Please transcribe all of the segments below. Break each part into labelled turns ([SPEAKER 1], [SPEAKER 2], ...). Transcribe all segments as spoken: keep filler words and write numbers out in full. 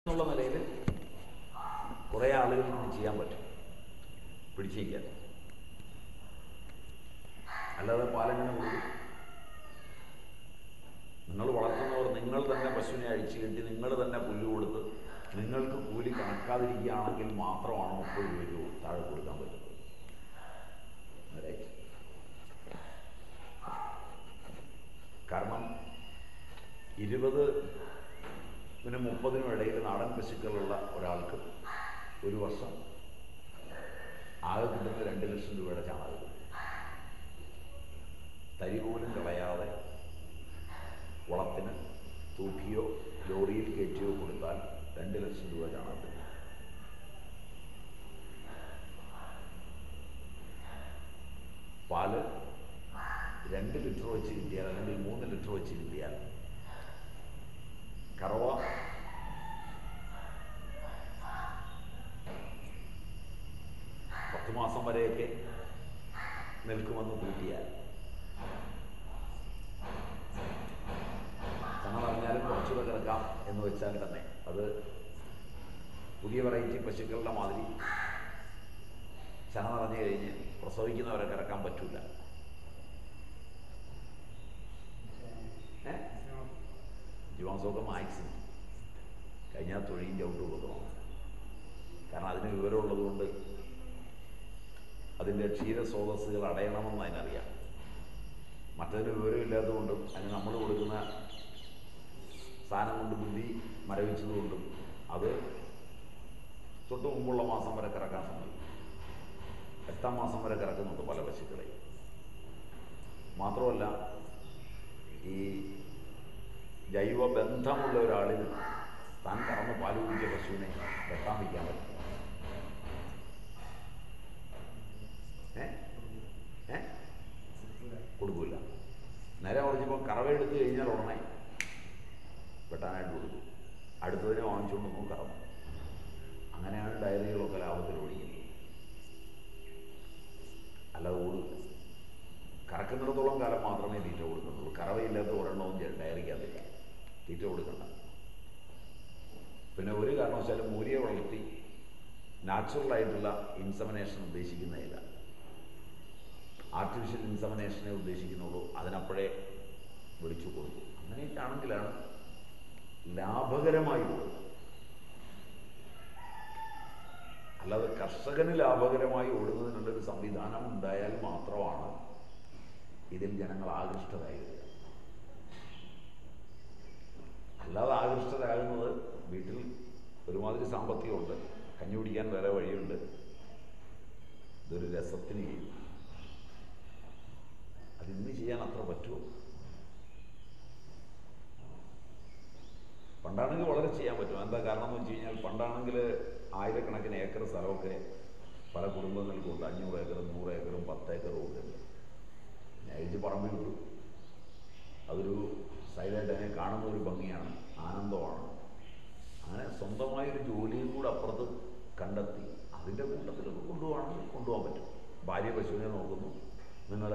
[SPEAKER 1] എന്നുള്ള നിലയിൽ കുറേ ആളുകൾ ഇത് ചെയ്യാൻ പറ്റും, പിടിച്ചിരിക്കാൻ. അല്ലാതെ പാലങ്ങനെ കൊടുക്കും. നിങ്ങൾ വളർത്തുന്നവർ നിങ്ങൾ തന്നെ പശുവിനെ അഴിച്ചു കെട്ടി നിങ്ങൾ തന്നെ പുല്ല് കൊടുത്ത് നിങ്ങൾക്ക് കൂലി കണക്കാതിരിക്കുകയാണെങ്കിൽ മാത്രമാണ് മുപ്പത് രൂപ താഴെ കൊടുക്കാൻ പറ്റുന്നത്. കാരണം ഇരുപത് പിന്നെ മുപ്പതിനും ഇടയിൽ നാടൻ പശുക്കളുള്ള ഒരാൾക്ക് ഒരു വർഷം ആകെ കിട്ടുന്ന രണ്ട് ലക്ഷം രൂപയുടെ ചാണകം തരി പോലും കളയാതെ വളത്തിന് തൂക്കിയോ ലോറിയിൽ കയറ്റിയോ കൊടുത്താൽ രണ്ട് ലക്ഷം രൂപ ചാണകത്തിന്. പാല് രണ്ട് ലിറ്റർ വെച്ച് കിട്ടിയാൽ അല്ലെങ്കിൽ മൂന്ന് ലിറ്റർ വെച്ച് കിട്ടിയാൽ കറവ പത്ത് മാസം വരെയൊക്കെ നിൽക്കുമെന്ന് കൂട്ടിയാൽ ചണ പറഞ്ഞാലും കുറച്ചുകൂടെ കിടക്കാം എന്ന് വെച്ചാൽ തന്നെ അത് പുതിയ വെറൈറ്റി പശുക്കളുടെ മാതിരി ചന നിറഞ്ഞു കഴിഞ്ഞ് പ്രസവിക്കുന്നവരെ കിടക്കാൻ പറ്റൂല. ജീവാംശമൊക്കെ മാക്സിമം കഴിഞ്ഞാൽ തൊഴിയും ചവിട്ട് കൊടുക്കണം. കാരണം അതിന് വിവരമുള്ളത് കൊണ്ട് അതിൻ്റെ ക്ഷീരസ്രോതസ്സുകൾ അടയണമെന്ന് അതിനറിയാം. മറ്റതിന് വിവരമില്ലാത്തതുകൊണ്ടും അതിന് നമ്മൾ കൊടുക്കുന്ന സാധനം കൊണ്ട് ബുദ്ധി മരവിച്ചതുകൊണ്ടും അത് തൊട്ട് മുമ്പുള്ള മാസം വരെ കിടക്കാൻ സമ്മതിക്കും. എട്ടാം മാസം വരെ കിടക്കുന്നുണ്ട് പല പശുക്കളെയും. മാത്രമല്ല ഈ ജൈവ ബന്ധമുള്ള ഒരാളിന് താൻ കറന്ന് പാല് കുടിച്ച പശുവിനെ വെട്ടാൻ വയ്ക്കാൻ പറ്റും. ഏ ഏ കൊടുക്കൂല. നേരെ പറഞ്ഞപ്പോൾ കറവയെടുത്ത് കഴിഞ്ഞാൽ ഉടനെ വെട്ടാനായിട്ട് കൊടുക്കും. അടുത്തതിനെ വാങ്ങിച്ചുകൊണ്ടൊന്നും കറന്നു. അങ്ങനെയാണ് ഡയറികളൊക്കെ ലാഭത്തിൽ ഓടിക്കുന്നത്. അല്ലാതെ ഓടില്ല. കറക്കുന്നിടത്തോളം കാലം മാത്രമേ തീറ്റ കൊടുക്കുന്നുള്ളൂ. കറവയില്ലാത്ത ഒരെണ്ണവും ഡയറിക്കകത്തില്ല. തീറ്റ കൊടുക്കണ്ട. പിന്നെ ഒരു കാരണവശാലും മൂരിയെ വളർത്തി നാച്ചുറലായിട്ടുള്ള ഇൻസെമിനേഷൻ ഉദ്ദേശിക്കുന്നതില്ല. ആർട്ടിഫിഷ്യൽ ഇൻസെമിനേഷനെ ഉദ്ദേശിക്കുന്നുള്ളൂ. അതിനപ്പോഴേ വിളിച്ചു കൊടുക്കും. അങ്ങനെയൊക്കെ ആണെങ്കിലാണ് ലാഭകരമായി ഓടുന്നത്. അല്ലാതെ കർഷകന് ലാഭകരമായി ഓടുന്നതിനുള്ളൊരു സംവിധാനം ഉണ്ടായാൽ മാത്രമാണ് ഇതിൽ ജനങ്ങൾ ആകൃഷ്ടരായി വരിക. അല്ലാതെ ആകൃഷ്ടരാകുന്നത് വീട്ടിൽ ഒരുമാതിരി സാമ്പത്തികമുണ്ട്, കഞ്ഞി കുടിക്കാൻ വേറെ വഴിയുണ്ട്, ഇതൊരു രസത്തിന് ചെയ്യും. അതിന്ന് ചെയ്യാൻ അത്ര പറ്റുമോ? പണ്ടാണെങ്കിൽ വളരെ ചെയ്യാൻ പറ്റും. എന്താ കാരണം എന്ന് വെച്ച് കഴിഞ്ഞാൽ പണ്ടാണെങ്കിൽ ആയിരക്കണക്കിന് ഏക്കർ സ്ഥലമൊക്കെ പല കുടുംബങ്ങൾക്കുണ്ട്. അഞ്ഞൂറ് ഏക്കറും നൂറ് ഏക്കറും പത്ത് ഏക്കറും ഒക്കെ ഉണ്ട്. അഴിച്ച് പറമ്പിൽ വിട്ടു. അതൊരു സൈഡായിട്ട് അതിനെ കാണുന്ന ഒരു ഭംഗിയാണ്, ആനന്ദമാണ്. അങ്ങനെ സ്വന്തമായൊരു ജോലിയും കൂടെ അപ്പുറത്ത് കണ്ടെത്തി അതിൻ്റെ കൂട്ടത്തിലൊക്കെ കൊണ്ടുപോകണമെങ്കിൽ കൊണ്ടുപോകാൻ പറ്റും. ഭാര്യ പശുവിനെ നോക്കുന്നു, നിങ്ങൾ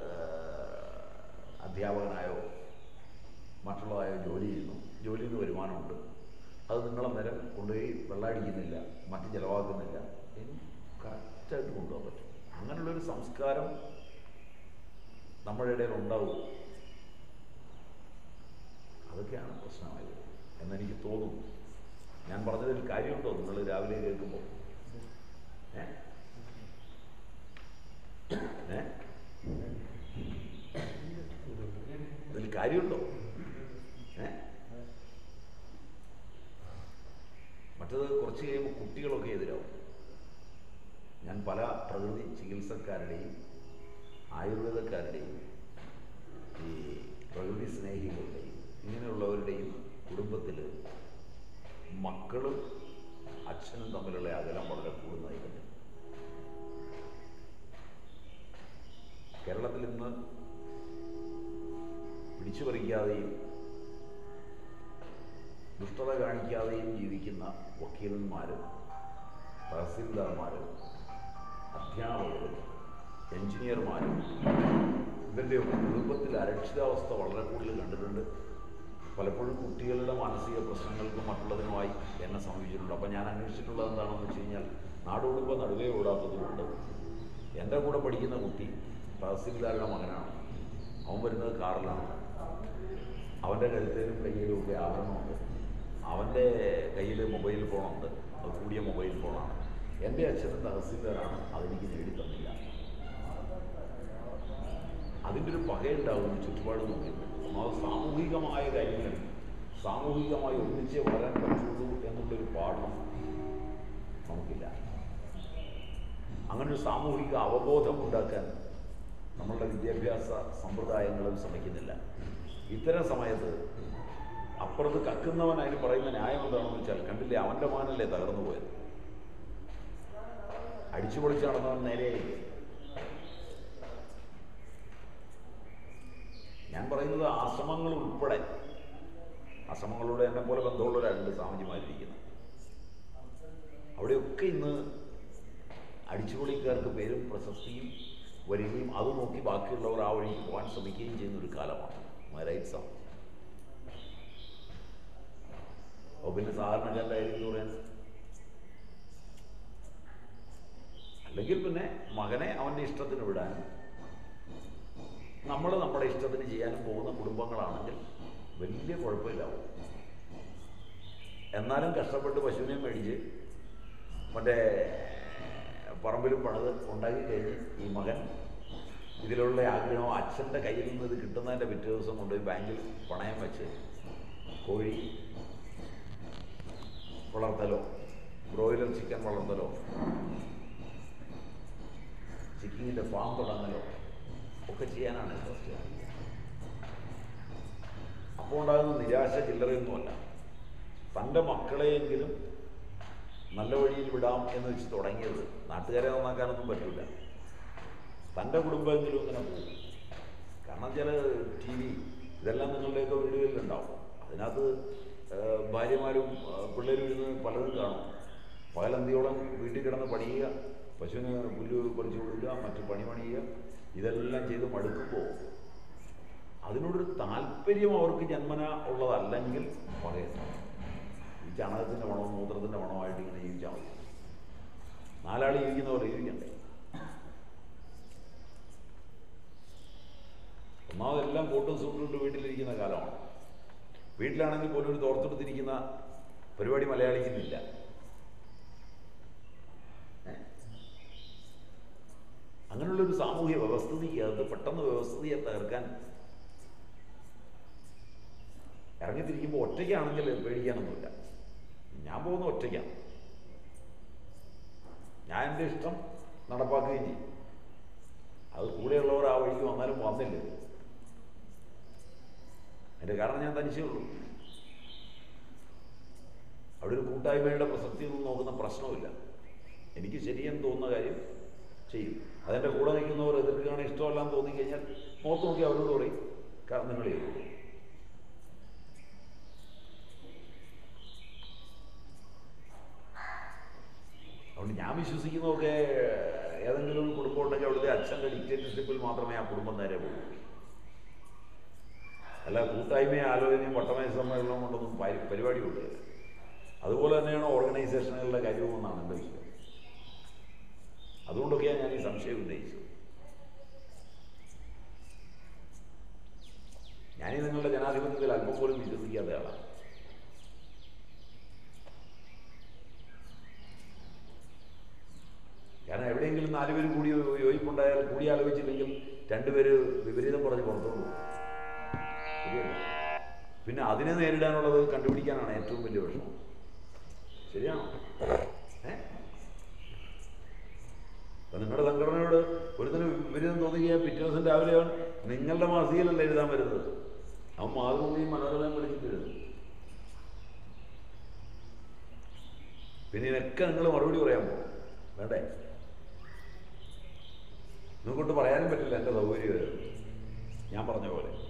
[SPEAKER 1] അധ്യാപകനായോ മറ്റുള്ളതായോ ജോലി ചെയ്യുന്നു, ജോലിയിൽ നിന്ന് വരുമാനമുണ്ട്, അത് നിങ്ങളന്നേരം കൊണ്ടുപോയി വെള്ളമടിക്കുന്നില്ല, മറ്റ് ചിലവാക്കുന്നില്ല, എനിക്ക് കറക്റ്റായിട്ട് കൊണ്ടുപോകാൻ പറ്റും. അങ്ങനെയുള്ളൊരു സംസ്കാരം നമ്മുടെ ഇടയിൽ ഉണ്ടാവും. അതൊക്കെയാണ് പ്രശ്നമായത് എന്നെനിക്ക് തോന്നുന്നു. ഞാൻ പറഞ്ഞതിൽ കാര്യമുണ്ടോ? നിങ്ങൾ രാവിലെ കേൾക്കുമ്പോൾ ഏ ഏ ഇതിൽ കാര്യമുണ്ടോ? ഏ മറ്റത് കുറച്ച് കഴിയുമ്പോൾ കുട്ടികളൊക്കെ എതിരാവും. ഞാൻ പല പ്രകൃതി ചികിത്സക്കാരുടെയും ആയുർവേദക്കാരുടെയും ഈ പ്രകൃതി സ്നേഹികളുടെയും ഇങ്ങനെയുള്ളവരുടെയും കുടുംബത്തിൽ മക്കളും അച്ഛനും തമ്മിലുള്ള അകലം വളരെ കൂടുന്നതായി കണ്ടു. കേരളത്തിൽ ഇന്ന് പിടിച്ചു പറിക്കാതെയും ദുഷ്ടത കാണിക്കാതെയും ജീവിക്കുന്ന വക്കീലന്മാരും തഹസിൽദാർമാരും അധ്യാപകരും എഞ്ചിനീയർമാരും ഇവരുടെയൊക്കെ കുടുംബത്തിൽ അരക്ഷിതാവസ്ഥ വളരെ കൂടുതൽ കണ്ടിട്ടുണ്ട്. പലപ്പോഴും കുട്ടികളുടെ മാനസിക പ്രശ്നങ്ങൾക്കും മറ്റുള്ളതിനുമായി എന്നെ സമീപിച്ചിട്ടുണ്ട്. അപ്പം ഞാൻ അന്വേഷിച്ചിട്ടുള്ളത് എന്താണെന്ന് വെച്ച് കഴിഞ്ഞാൽ, നാടോടുമ്പോൾ നടുവേ ഓടാത്തതുകൊണ്ട് എൻ്റെ കൂടെ പഠിക്കുന്ന കുട്ടി തഹസിൽദാരുടെ മകനാണ്. അവൻ വരുന്നത് കാറിലാണ്. അവൻ്റെ കഴുത്തേലും കയ്യിലും ഒക്കെ ആഭരണമുണ്ട്. അവൻ്റെ കയ്യിൽ മൊബൈൽ ഫോണുണ്ട്. അത് കൂടിയ മൊബൈൽ ഫോണാണ്. എൻ്റെ അച്ഛനും തഹസിൽദാരാണ്, അതെനിക്ക് നേടിത്തന്നില്ല. അതിൻ്റെ ഒരു പകയുണ്ടാകുന്നു ചുറ്റുപാട് നോക്കിയിട്ട്. ഒന്നാമത് സാമൂഹികമായ കാര്യങ്ങൾ സാമൂഹികമായി ഒന്നിച്ചേ വരാൻ പറ്റുള്ളൂ എന്നുള്ളൊരു പാഠം നമുക്കില്ല. അങ്ങനൊരു സാമൂഹിക അവബോധം ഉണ്ടാക്കാൻ നമ്മളുടെ വിദ്യാഭ്യാസ സമ്പ്രദായങ്ങളും ശ്രമിക്കുന്നില്ല. ഇത്തരം സമയത്ത് അപ്പുറത്ത് കക്കുന്നവൻ അതിന് പറയുന്ന ന്യായം എന്താണെന്ന് വെച്ചാൽ, കണ്ടില്ലേ അവൻ്റെ മാനല്ലേ തകർന്നു പോയത്, അടിച്ചു പൊളിച്ച് നടന്നവൻ നേരെയായി. ഞാൻ പറയുന്നത് ആശ്രമങ്ങൾ ഉൾപ്പെടെ, ആശ്രമങ്ങളോട് എന്നെ പോലെ ബന്ധമുള്ളവരാണ് സ്വാമിജിമാരിയിരിക്കുന്നത്. അവിടെയൊക്കെ ഇന്ന് അടിച്ചുപൊളിക്കാർക്ക് പേരും പ്രശസ്തിയും വരികയും അത് നോക്കി ബാക്കിയുള്ളവർ ആ വഴിക്ക് പോകാൻ ശ്രമിക്കുകയും ചെയ്യുന്നൊരു കാലമാണ്. റൈറ്റ്സ് ആണ്. അപ്പോൾ പിന്നെ സാധാരണക്കാരുടെ ആയിരിക്കും പറയാൻ. അല്ലെങ്കിൽ പിന്നെ മകനെ അവൻ്റെ ഇഷ്ടത്തിന് വിടാനും നമ്മൾ നമ്മുടെ ഇഷ്ടത്തിന് ചെയ്യാനും പോകുന്ന കുടുംബങ്ങളാണെങ്കിൽ വലിയ കുഴപ്പമില്ലാവും. എന്നാലും കഷ്ടപ്പെട്ട് പശുവിനെ മേടിച്ച് മറ്റേ പറമ്പിലും പണിത് ഉണ്ടാക്കി കഴിഞ്ഞ് ഈ മകൻ ഇതിലുള്ള ആഗ്രഹം അച്ഛൻ്റെ കയ്യിൽ നിന്ന് ഇത് കിട്ടുന്നതിൻ്റെ പിറ്റേ ദിവസം കൊണ്ടുപോയി ബാങ്കിൽ പണയം വെച്ച് കോഴി വളർത്തലോ ബ്രോയിലർ ചിക്കൻ വളർത്തലോ ചിക്കനിൻ്റെ ഫാം തുടങ്ങലോ ഒക്കെ ചെയ്യാനാണ് ഇൻട്രസ്റ്റ്. അപ്പോൾ ഉണ്ടാകുന്ന നിരാശ ചില്ലറയൊന്നുമല്ല. തൻ്റെ മക്കളെയെങ്കിലും നല്ല വഴിയിൽ വിടാം എന്ന് വെച്ച് തുടങ്ങിയത് നാട്ടുകാരെ നന്നാക്കാനൊന്നും പറ്റില്ല. തൻ്റെ കുടുംബമെങ്കിലും ഇങ്ങനെ പോകും. കാരണം ചില ടി വി ഇതെല്ലാം നിങ്ങളുടെയൊക്കെ വീടുകളിലുണ്ടാവും. അതിനകത്ത് ഭാര്യമാരും പിള്ളേരും ഇരുന്ന് പലതും കാണും. പകലന്തിയോളം വീട്ടിൽ കിടന്ന് പണിയുക, പശുവിന് പുല്ല് പറിച്ചു കൊടുക്കുക, മറ്റു പണി പണിയുക, ഇതെല്ലാം ചെയ്ത് മടുക്കുമ്പോൾ അതിനോടൊരു താല്പര്യം അവർക്ക് ജന്മന ഉള്ളതല്ലെങ്കിൽ പറയുന്നു. ഈ ചാണകത്തിൻ്റെ മണവും മൂത്രത്തിൻ്റെ മണമായിട്ട് ഇങ്ങനെ ജീവിച്ചാൽ മതി. നാലാൾ ജീവിക്കുന്നവരെ ജീവിക്കണ്ടേ? ഒന്നാമതെല്ലാം കോട്ടും സൂട്ടും വീട്ടിലിരിക്കുന്ന കാലമാണ്. വീട്ടിലാണെങ്കിൽ പോലും ഒരു തോർത്തെടുത്തിരിക്കുന്ന പരിപാടി മലയാളിക്കുന്നില്ല. അങ്ങനെയുള്ളൊരു സാമൂഹ്യ വ്യവസ്ഥിതിക്ക് അത് പെട്ടെന്ന് വ്യവസ്ഥിതിയെ തകർക്കാൻ ഇറങ്ങിത്തിരിക്കുമ്പോൾ ഒറ്റയ്ക്കാണെങ്കിൽ പേടിക്കാനൊന്നുമില്ല. ഞാൻ പോകുന്ന ഒറ്റയ്ക്കാണ്. ഞാൻ എൻ്റെ ഇഷ്ടം നടപ്പാക്കുകയും ചെയ്യും. അത് കൂടെയുള്ളവർ ആ വഴിക്ക് വന്നാലും വന്നില്ല. അതിൻ്റെ കാരണം ഞാൻ തനിച്ചേ ഉള്ളൂ. അവിടെ ഒരു കൂട്ടായ്മയുടെ പ്രസക്തിയൊന്നും നോക്കുന്ന പ്രശ്നമില്ല. എനിക്ക് ശരിയെന്ന് തോന്നുന്ന കാര്യം ചെയ്യും. അതെൻ്റെ കൂടെ നിൽക്കുന്നവർ എതിർക്കുകയാണ് ഇഷ്ടമല്ലാന്ന് തോന്നിക്കഴിഞ്ഞാൽ മുഖത്ത് നോക്കി അവരോട് പറയും, കാരണം നിങ്ങൾ ചെയ്തു. അതുകൊണ്ട് ഞാൻ വിശ്വസിക്കുന്നതൊക്കെ ഏതെങ്കിലും കുടുംബം ഉണ്ടെങ്കിൽ അവിടുത്തെ അച്ഛൻ്റെ ഡിക്റ്റേറ്റർഷിപ്പിൽ മാത്രമേ ആ കുടുംബം നേരെ പോകും. അല്ല കൂട്ടായ്മയും ആലോചനയും വട്ടമേശ സമ്മേളനം കൊണ്ടൊന്നും പരിപാടി കൊടുക്കില്ല. അതുപോലെ തന്നെയാണ് ഓർഗനൈസേഷനുകളുടെ കാര്യവുമെന്നാണ് എൻ്റെ വിശ്വാസം. അതുകൊണ്ടൊക്കെയാണ് ഞാൻ ഈ സംശയം ഉന്നയിച്ചത്. ഞാനീ നിങ്ങളുടെ ജനാധിപത്യത്തിൽ അല്പം പോലും വിശ്വസിക്കാത്ത ആളാണ്. കാരണം എവിടെയെങ്കിലും നാലുപേരും കൂടി യോജിപ്പുണ്ടായാൽ കൂടി ആലോചിച്ചില്ലെങ്കിൽ രണ്ടുപേര് വിപരീതം പറഞ്ഞ് പുറത്തോട്ട് പോകും. ശരിയല്ല? പിന്നെ അതിനെ നേരിടാനുള്ളത് കണ്ടുപിടിക്കാനാണ് ഏറ്റവും വലിയ വിഷമം. ശരിയാണോ? ഏ നിങ്ങളുടെ സംഘടനയോട് ഒരുത്തിന് വിപരീതം തോന്നുകയാൽ പിറ്റേ ദിവസം രാവിലെ നിങ്ങളുടെ മാസികയിലല്ല എഴുതാൻ വരുന്നത്. അവൻ മാതൃഭൂമിയും മനോരമയും വിളിച്ചിട്ട് എഴുതും. പിന്നെ ഇതിനൊക്കെ നിങ്ങൾ മറുപടി പറയാൻ പോകും. വേണ്ടേ? നിങ്ങൾക്കൊണ്ട് പറയാനും പറ്റില്ല എൻ്റെ സൗകര്യം ഞാൻ പറഞ്ഞ പോലെ.